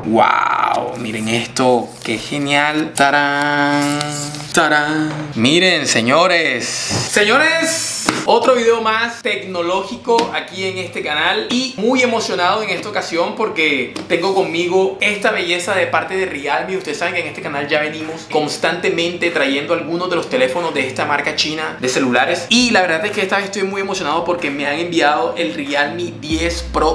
Wow, miren esto, qué genial. ¡Tarán! ¡Tarán! Miren, señores, otro video más tecnológico aquí en este canal. Y muy emocionado en esta ocasión porque tengo conmigo esta belleza de parte de Realme. Ustedes saben que en este canal ya venimos constantemente trayendo algunos de los teléfonos de esta marca china de celulares. Y la verdad es que esta vez estoy muy emocionado porque me han enviado el Realme 10 Pro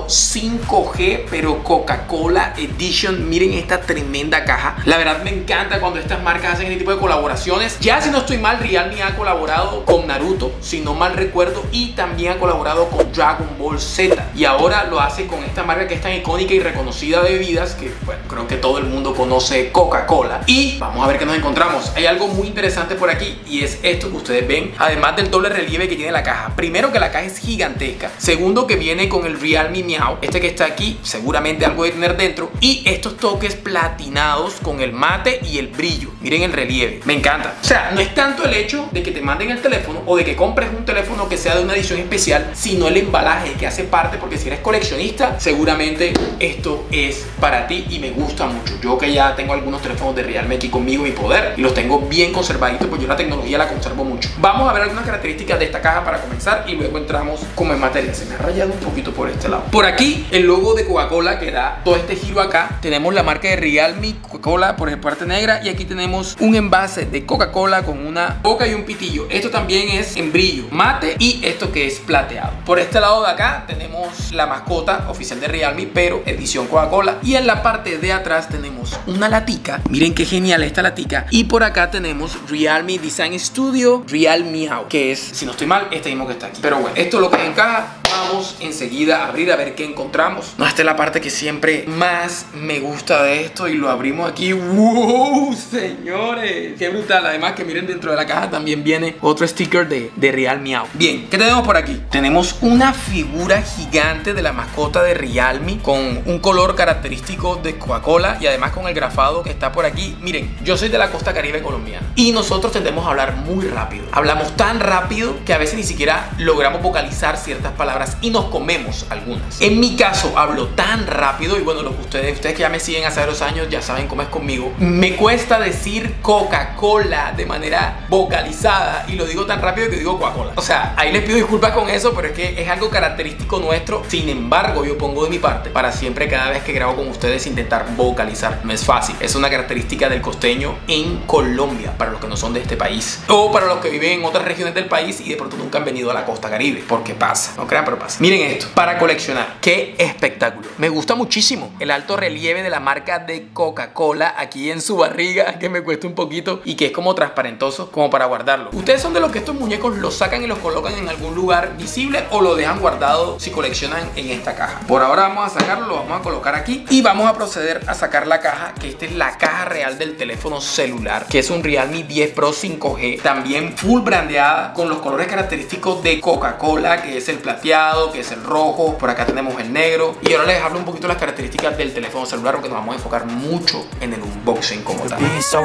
5G, pero Coca-Cola Edition. Miren esta tremenda caja. La verdad me encanta cuando estas marcas hacen este tipo de colaboraciones. Ya si no estoy mal, Realme ha colaborado con Naruto, si no mal recuerdo, y también ha colaborado con Dragon Ball Z, y ahora lo hace con esta marca que es tan icónica y reconocida de bebidas que, bueno, creo que todo el mundo conoce, Coca-Cola. Y vamos a ver qué nos encontramos. Hay algo muy interesante por aquí y es esto que ustedes ven, además del doble relieve que tiene la caja. Primero, que la caja es gigantesca. Segundo, que viene con el Realme Meow, este que está aquí, seguramente algo de tener dentro, y estos toques platinados con el mate y el brillo. Miren el relieve, me encanta. O sea, no es tanto el hecho de que te manden el teléfono o de que compres un teléfono que sea de una edición especial, sino el embalaje que hace parte, porque si eres coleccionista, seguramente esto es para ti y me gusta mucho. Yo que ya tengo algunos teléfonos de Realme aquí conmigo en mi poder y los tengo bien conservaditos, pues yo la tecnología la conservo mucho. Vamos a ver algunas características de esta caja para comenzar y luego entramos como en materia. Se me ha rayado un poquito por este lado. Por aquí el logo de Coca-Cola que da todo este giro acá. Tenemos la marca de Realme, Coca-Cola por la parte negra, y aquí tenemos un envase de Coca-Cola con una boca y un pitillo. Esto también es en brillo mate y esto que es plateado. Por este lado de acá tenemos la mascota oficial de Realme, pero edición Coca-Cola, y en la parte de atrás tenemos una latica. Miren qué genial esta latica. Y por acá tenemos Realme Design Studio Realme Meow, que es, si no estoy mal, este mismo que está aquí. Pero bueno, esto es lo que es en caja. Vamos enseguida a abrir a ver qué encontramos. No, esta es la parte que siempre más me gusta de esto y lo abrimos aquí. ¡Wow, señores! ¡Qué brutal! Además que miren, dentro de la caja también viene otro sticker de Realme Meow. Bien, ¿qué tenemos por aquí? Tenemos una figura gigante de la mascota de Realme con un color característico de Coca-Cola y además con el grafado que está por aquí. Miren, yo soy de la costa caribe colombiana y nosotros tendemos a hablar muy rápido. Hablamos tan rápido que a veces ni siquiera logramos vocalizar ciertas palabras y nos comemos algunas. En mi caso hablo tan rápido, y bueno, lo que ustedes que ya me siguen hace varios años ya saben cómo es conmigo. Me cuesta decir Coca-Cola de manera vocalizada y lo digo tan rápido que digo Coca-Cola. O sea, ahí les pido disculpas con eso, pero es que es algo característico nuestro. Sin embargo, yo pongo de mi parte para siempre, cada vez que grabo con ustedes, intentar vocalizar. No es fácil, es una característica del costeño en Colombia, para los que no son de este país, o para los que viven en otras regiones del país y de pronto nunca han venido a la costa caribe, porque pasa, no crean, pero pasa. Miren esto, para coleccionar, qué espectáculo. Me gusta muchísimo el alto relieve de la marca de Coca-Cola aquí en su barriga, que me cuesta un poquito y que es como transparentoso, como para guardarlo. Ustedes son de los que estos muñecos los sacan y los colocan en algún lugar visible o lo dejan guardado si coleccionan en esta caja. Por ahora vamos a sacarlo, lo vamos a colocar aquí y vamos a proceder a sacar la caja, que esta es la caja real del teléfono celular, que es un Realme 10 Pro 5G, también full brandeada con los colores característicos de Coca-Cola, que es el plateado, que es el rojo, por acá tenemos el negro. Y ahora les hablo un poquito de las características del teléfono celular, porque nos vamos a enfocar mucho en el unboxing como tal.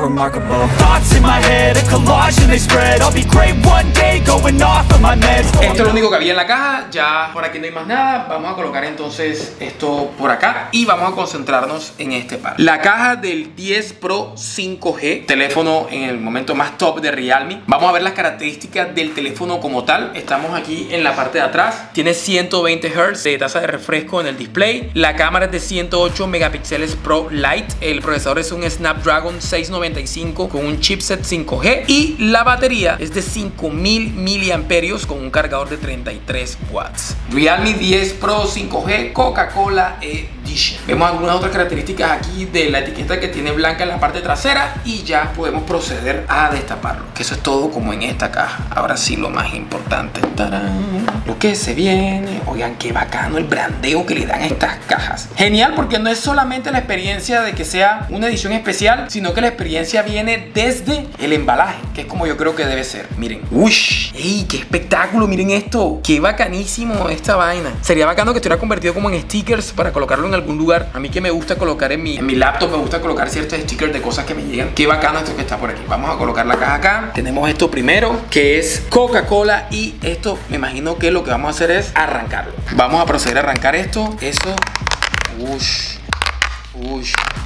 Esto es lo único que había en la caja, ya por aquí no hay más nada. Vamos a colocar entonces esto por acá y vamos a concentrarnos en este par. La caja del 10 Pro 5G, teléfono en el momento más top de Realme. Vamos a ver las características del teléfono como tal. Estamos aquí en la parte de atrás. Tiene 120 Hz de tasa de refresco en el display. La cámara es de 108 megapíxeles Pro Lite. El procesador es un Snapdragon 695 con un chipset 5G y la batería es de 5000 miliamperios con un cargador de 33 watts. Realme 10 Pro 5G Coca-Cola Edition. Vemos algunas otras características aquí de la etiqueta que tiene blanca en la parte trasera y ya podemos proceder a destaparlo, que eso es todo como en esta caja. Ahora sí, lo más importante. ¡Tarán! Lo que se viene. Oigan, qué bacano el brandeo que le dan a estas cajas. Genial, porque no es solamente la experiencia de que sea una edición especial, sino que la experiencia viene desde el embalaje, que es como yo creo que debe ser. Miren, ¡ush! ¡Ey, qué espectáculo! Miren esto, qué bacanísimo esta vaina. Sería bacano que estuviera convertido como en stickers para colocarlo en algún lugar. A mí que me gusta colocar en mi laptop, me gusta colocar ciertos stickers de cosas que me llegan. Qué bacano esto que está por aquí. Vamos a colocar la caja acá. Tenemos esto primero, que es Coca-Cola, y esto me imagino que lo que vamos a hacer es arrancarlo. Vamos a proceder a arrancar esto. Eso. Ush. Ush.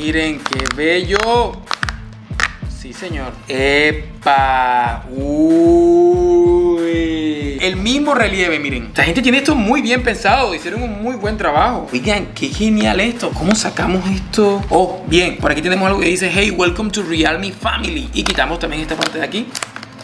Miren qué bello. Sí, señor. ¡Epa! ¡Uy! El mismo relieve, miren. La gente tiene esto muy bien pensado. Hicieron un muy buen trabajo. Oigan, qué genial esto. ¿Cómo sacamos esto? Oh, bien. Por aquí tenemos algo que dice: Hey, welcome to Realme Family. Y quitamos también esta parte de aquí.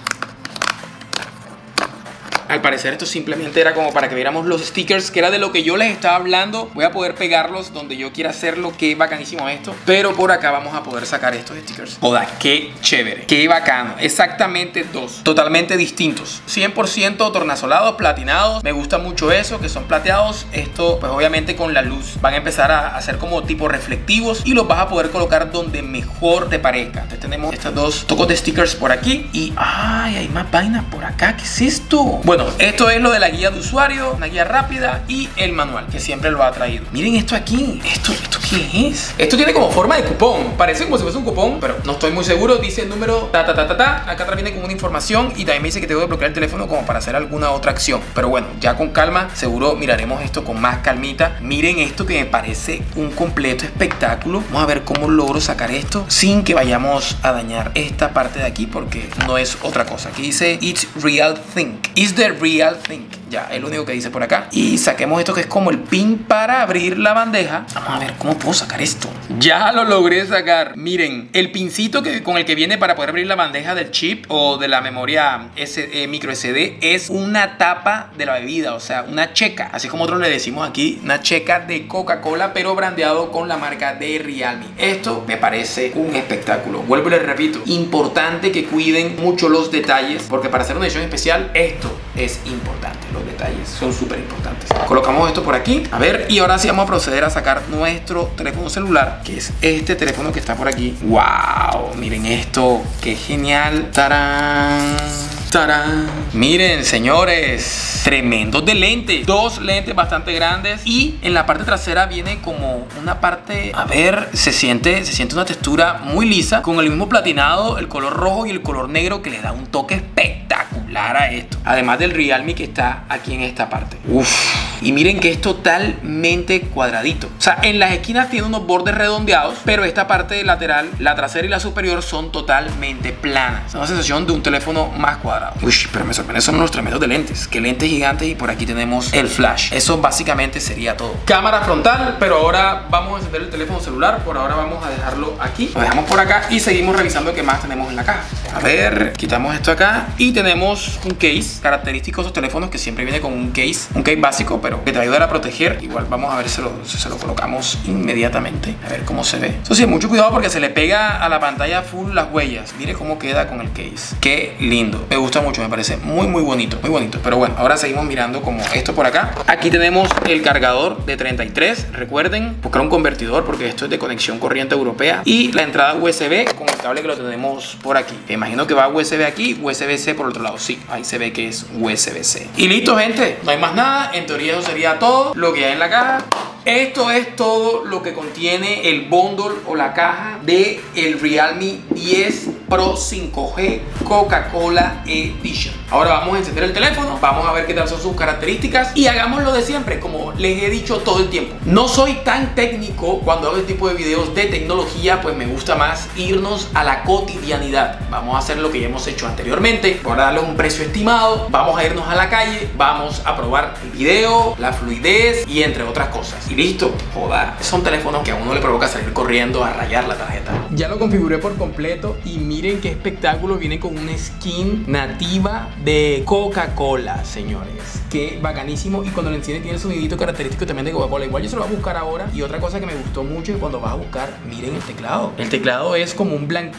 Al parecer esto simplemente era como para que viéramos los stickers, que era de lo que yo les estaba hablando. Voy a poder pegarlos donde yo quiera hacerlo. Qué bacanísimo esto. Pero por acá vamos a poder sacar estos stickers. Joda, qué chévere, qué bacano. Exactamente dos, totalmente distintos, 100% tornasolados, platinados. Me gusta mucho eso, que son plateados. Esto pues obviamente con la luz van a empezar a hacer como tipo reflectivos y los vas a poder colocar donde mejor te parezca. Entonces tenemos estos dos tocos de stickers por aquí. Y ay, hay más vainas por acá. ¿Qué es esto? Bueno, esto es lo de la guía de usuario, una guía rápida y el manual, que siempre lo ha traído. Miren esto aquí. ¿Esto qué es? Esto tiene como forma de cupón. Parece como si fuese un cupón, pero no estoy muy seguro. Dice el número Acá atrás viene con una información y también me dice que tengo que bloquear el teléfono como para hacer alguna otra acción. Pero bueno, ya con calma, seguro miraremos esto con más calmita. Miren esto que me parece un completo espectáculo. Vamos a ver cómo logro sacar esto sin que vayamos a dañar esta parte de aquí, porque no es otra cosa. Aquí dice It's Real Thing. It's the Real Thing. Ya, es lo único que dice por acá. Y saquemos esto que es como el pin para abrir la bandeja. Vamos a ver cómo puedo sacar esto. Ya lo logré sacar. Miren, el pincito con el que viene para poder abrir la bandeja del chip o de la memoria micro SD es una tapa de la bebida, o sea, una checa. Así como nosotros le decimos aquí, una checa de Coca-Cola, pero brandeado con la marca de Realme. Esto me parece un espectáculo. Vuelvo y les repito, importante que cuiden mucho los detalles, porque para hacer una edición especial, esto es importante. Los detalles son súper importantes. Colocamos esto por aquí. A ver, y ahora sí vamos a proceder a sacar nuestro teléfono celular, que es este teléfono que está por aquí. ¡Wow! Miren esto, qué genial. ¡Tarán! ¡Tarán! Miren, señores, tremendos de lentes. Dos lentes bastante grandes. Y en la parte trasera viene como una parte, a ver, se siente una textura muy lisa, con el mismo platinado, el color rojo y el color negro, que le da un toque espectacular a esto. Además del Realme que está aquí en esta parte. Uf. Y miren que es totalmente cuadradito. O sea, en las esquinas tiene unos bordes redondeados, pero esta parte lateral, la trasera y la superior, son totalmente planas. Es una sensación de un teléfono más cuadrado. Uy, pero me sorprende, son unos tremendos de lentes. Que lentes gigantes. Y por aquí tenemos el flash. Eso básicamente sería todo. Cámara frontal, pero ahora vamos a encender el teléfono celular. Por ahora vamos a dejarlo aquí. Lo dejamos por acá y seguimos revisando qué más tenemos en la caja. A ver, quitamos esto acá y tenemos un case característico de esos teléfonos, que siempre viene con un case básico, pero que te va a ayudar a proteger. Igual vamos a ver si se lo colocamos inmediatamente. A ver cómo se ve. Eso sí, mucho cuidado porque se le pega a la pantalla full las huellas. Mire cómo queda con el case. Qué lindo. Me gusta mucho, me parece muy bonito, muy bonito. Pero bueno, ahora seguimos mirando como esto por acá. Aquí tenemos el cargador de 33. Recuerden buscar un convertidor porque esto es de conexión corriente europea. Y la entrada USB con el cable que lo tenemos por aquí. Me imagino que va USB aquí, USB-C por el otro lado. Sí, ahí se ve que es USB-C. Y listo, gente. No hay más nada. En teoría eso sería todo lo que hay en la caja. Esto es todo lo que contiene el bundle o la caja de el Realme 10 Pro 5G Coca-Cola Edition. Ahora vamos a encender el teléfono, vamos a ver qué tal son sus características y hagamos lo de siempre, como les he dicho todo el tiempo. No soy tan técnico cuando hago este tipo de videos de tecnología, pues me gusta más irnos a la cotidianidad. Vamos a hacer lo que ya hemos hecho anteriormente, por darle un precio estimado, vamos a irnos a la calle, vamos a probar el video, la fluidez y entre otras cosas. Y listo, joda, son teléfonos que a uno le provoca salir corriendo a rayar la tarjeta. Ya lo configuré por completo y miren qué espectáculo, viene con una skin nativa de Coca-Cola, señores. Qué bacanísimo. Y cuando lo enciende tiene el sonidito característico también de Coca-Cola. Igual yo se lo voy a buscar ahora. Y otra cosa que me gustó mucho es cuando vas a buscar, miren el teclado. El teclado es como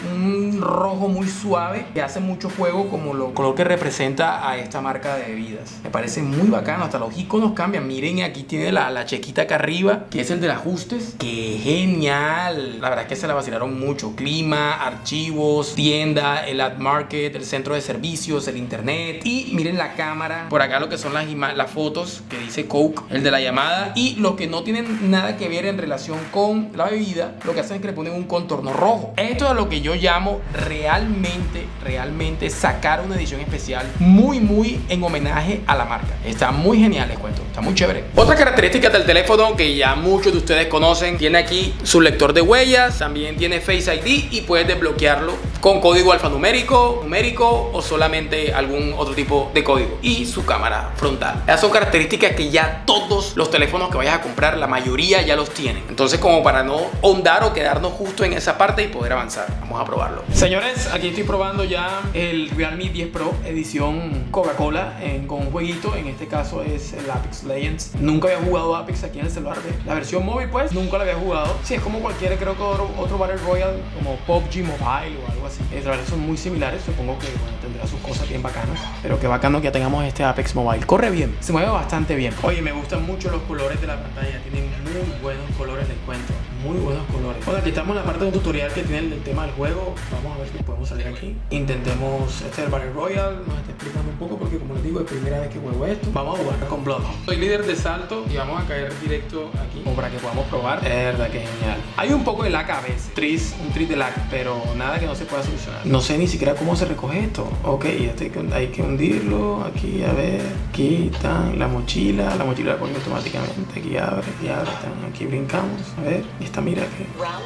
un rojo muy suave que hace mucho juego como lo color que representa a esta marca de bebidas. Me parece muy bacano, hasta los iconos cambian. Miren, aquí tiene la chequita acá arriba, que es el de ajustes. ¡Qué genial! La verdad es que se la vacilaron mucho. Clima, archivos, tienda, el ad market, el centro de servicios, el internet. Y miren la cámara. Por acá lo que son las fotos que dice Coke, el de la llamada. Y los que no tienen nada que ver en relación con la bebida, lo que hacen es que le ponen un contorno rojo. Esto es lo que yo llamo realmente sacar una edición especial muy en homenaje a la marca. Está muy genial, les cuento. Está muy chévere. Otra característica del teléfono teléfono que ya muchos de ustedes conocen. Tiene aquí su lector de huellas, también tiene Face ID y puedes desbloquearlo con código alfanumérico, numérico o solamente algún otro tipo de código. Y su cámara frontal. Esas son características que ya todos los teléfonos que vayas a comprar, la mayoría ya los tienen. Entonces, como para no ahondar o quedarnos justo en esa parte y poder avanzar, vamos a probarlo. Señores, aquí estoy probando ya el Realme 10 Pro edición Coca-Cola con un jueguito. En este caso es el Apex Legends. Nunca había jugado Apex aquí en el celular. La versión móvil pues nunca la había jugado. Sí, es como cualquier, creo que otro Battle Royale como PUBG Mobile o algo así. La verdad son muy similares. Supongo que bueno, tendrá sus cosas bien bacanas. Pero qué bacano que ya tengamos este Apex Mobile. Corre bien, se mueve bastante bien. Oye, me gustan mucho los colores de la pantalla. Tienen muy buenos colores, les cuento. Muy buenos colores. Bueno, aquí estamos en la parte de un tutorial que tiene el tema del juego. Vamos a ver si podemos salir aquí. Intentemos, este es el Battle Royale. Nos está explicando un poco porque, como les digo, es primera vez que juego esto. Vamos a jugar con Bloodhound. Soy líder de salto y vamos a caer directo aquí como para que podamos probar. Es verdad que genial. Hay un poco de lag a veces. Un tris de lag, pero nada que no se pueda solucionar. No sé ni siquiera cómo se recoge esto. Ok, hay que hundirlo. Aquí, a ver. Aquí está la mochila. La mochila la pone automáticamente. Aquí abre, aquí brincamos. A ver. Esta mira que...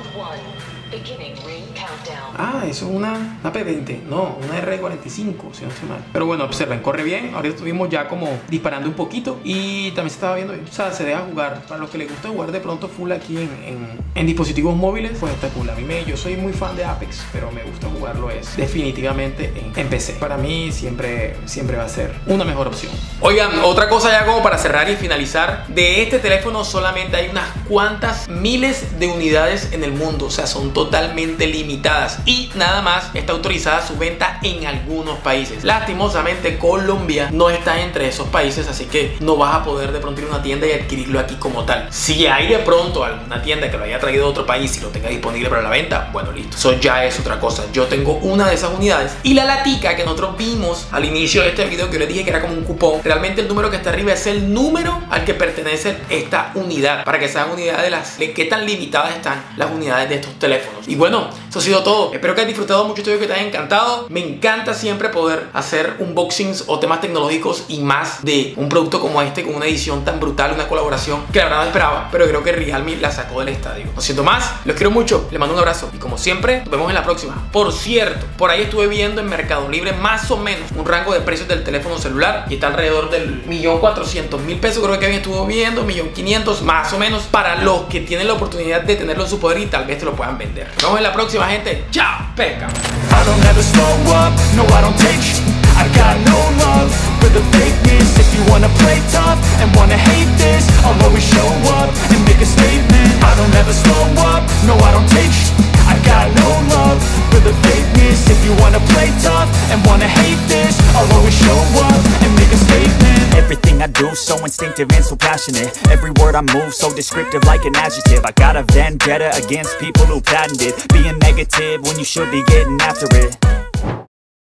Ah, eso es una P20, no, una R45, si no estoy mal. Pero bueno, observen, corre bien. Ahorita estuvimos ya como disparando un poquito y también se estaba viendo bien. O sea, se deja jugar. Para los que les gusta jugar de pronto full aquí en dispositivos móviles, pues está cool. A mí yo soy muy fan de Apex, pero me gusta jugarlo definitivamente en PC. Para mí siempre va a ser una mejor opción. Oigan, otra cosa ya como para cerrar y finalizar. De este teléfono solamente hay unas cuantas miles de unidades en el mundo. O sea, son totalmente limitadas y nada más está autorizada su venta en algunos países. Lastimosamente Colombia no está entre esos países, así que no vas a poder de pronto ir a una tienda y adquirirlo aquí como tal. Si hay de pronto alguna tienda que lo haya traído de otro país y lo tenga disponible para la venta, bueno, listo, eso ya es otra cosa. Yo tengo una de esas unidades y la latica que nosotros vimos al inicio de este video, que yo les dije que era como un cupón, realmente el número que está arriba es el número al que pertenece esta unidad, para que sean unidades de qué tan limitadas están las unidades de estos teléfonos. Y bueno, eso ha sido todo. Espero que hayas disfrutado mucho este video, que te haya encantado. Me encanta siempre poder hacer unboxings o temas tecnológicos y más de un producto como este, con una edición tan brutal, una colaboración que la verdad no esperaba, pero creo que Realme la sacó del estadio. No siento más, los quiero mucho, les mando un abrazo y como siempre, nos vemos en la próxima. Por cierto, por ahí estuve viendo en Mercado Libre más o menos un rango de precios del teléfono celular y está alrededor del 1.400.000 pesos, creo que alguien estuvo viendo, 1.500.000 más o menos, para los que tienen la oportunidad de tenerlo en su poder y tal vez te lo puedan vender. Nos vemos en la próxima, gente. Chao, pesca. I don't ever slow up, no I don't take sh**. I got no love for the fakeness. If you wanna play tough and wanna hate this, I'll always show up and make a statement. I don't ever slow up, no I don't take sh**. I got no love for the fakeness. If you wanna play tough and wanna hate this, I'll always show up and make a statement. Everything I do so instinctive and so passionate. Every word I move so descriptive like an adjective. I got a vendetta against people who patented being negative when you should be getting after it.